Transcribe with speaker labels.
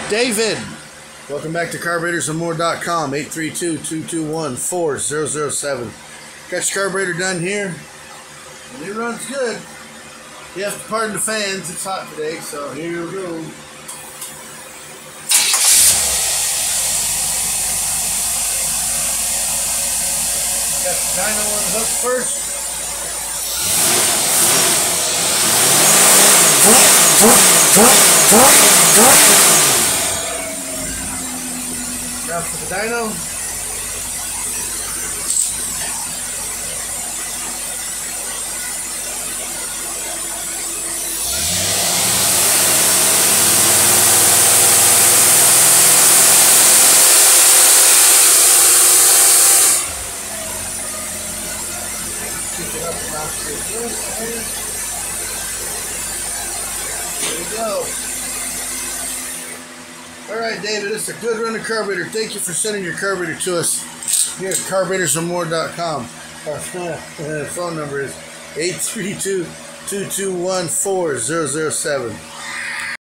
Speaker 1: David, welcome back to carburetorsandmore.com. 832-221-4007. Got your carburetor done here, and it runs good. You have to pardon the fans, it's hot today, so here we go. Got the dyno on the hook first. Now for the dyno. Keep it up and off to this. There we go. Alright, David, it's a good running carburetor. Thank you for sending your carburetor to us here at carburetorsandmore.com. Our phone number is 832-221-4007.